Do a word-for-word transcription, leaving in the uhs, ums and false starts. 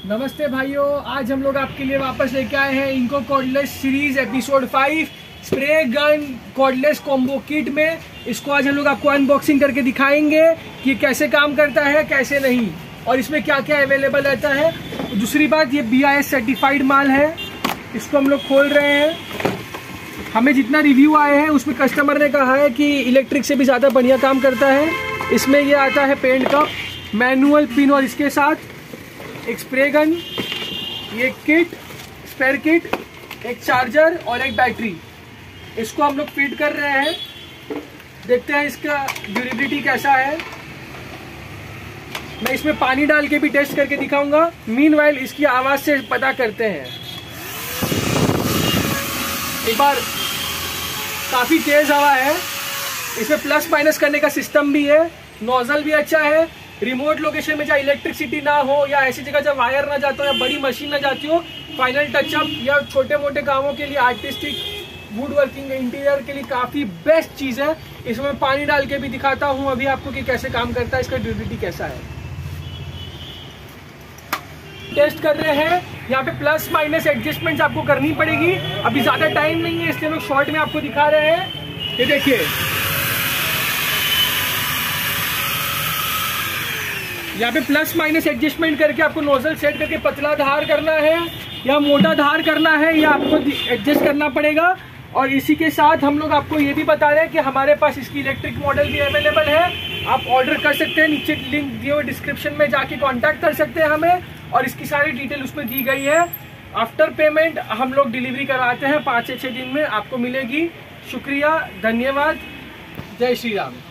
नमस्ते भाइयों, आज हम लोग आपके लिए वापस लेके आए हैं Ingco cordless series episode five spray gun cordless combo kit में। इसको आज हम लोग आपको अनबॉक्सिंग करके दिखाएंगे कि कैसे काम करता है कैसे नहीं और इसमें क्या क्या अवेलेबल रहता है। दूसरी बात, ये बी आई एस सर्टिफाइड माल है। इसको हम लोग खोल रहे हैं। हमें जितना रिव्यू आए हैं उसमें कस्टमर ने कहा है कि इलेक्ट्रिक से भी ज़्यादा बढ़िया काम करता है। इसमें ये आता है पेंट कप, मैनुअल पिन और इसके साथ एक स्प्रे गन, ये किट, स्पेयर किट, एक चार्जर और एक बैटरी। इसको हम लोग फिट कर रहे हैं। देखते हैं इसका ड्यूरेबिलिटी कैसा है। मैं इसमें पानी डाल के भी टेस्ट करके दिखाऊंगा। मीनवाइल इसकी आवाज़ से पता करते हैं। एक बार काफ़ी तेज़ हवा है। इसमें प्लस माइनस करने का सिस्टम भी है। नोजल भी अच्छा है। रिमोट लोकेशन में जहाँ इलेक्ट्रिसिटी ना हो या ऐसी जगह जहाँ वायर ना जाता हो या बड़ी मशीन ना जाती हो, फाइनल टचअप या छोटे मोटे कामों के लिए, आर्टिस्टिक वुड वर्किंग इंटीरियर के लिए काफ़ी बेस्ट चीज़ है। इसमें पानी डाल के भी दिखाता हूँ अभी आपको कि कैसे काम करता है, इसका ड्यूरेबिलिटी कैसा है। टेस्ट कर रहे हैं। यहाँ पे प्लस माइनस एडजस्टमेंट्स आपको करनी पड़ेगी। अभी ज़्यादा टाइम नहीं है इसलिए लोग शॉर्ट में आपको दिखा रहे हैं। ये देखिए, यहाँ पे प्लस माइनस एडजस्टमेंट करके आपको नोजल सेट करके पतला धार करना है या मोटा धार करना है या आपको एडजस्ट करना पड़ेगा। और इसी के साथ हम लोग आपको ये भी बता रहे हैं कि हमारे पास इसकी इलेक्ट्रिक मॉडल भी अवेलेबल है। आप ऑर्डर कर सकते हैं, नीचे लिंक दिए हुए डिस्क्रिप्शन में जाके कांटेक्ट कर सकते हैं हमें, और इसकी सारी डिटेल उसमें दी गई है। आफ्टर पेमेंट हम लोग डिलीवरी कराते हैं, पाँच से छः दिन में आपको मिलेगी। शुक्रिया, धन्यवाद, जय श्री राम।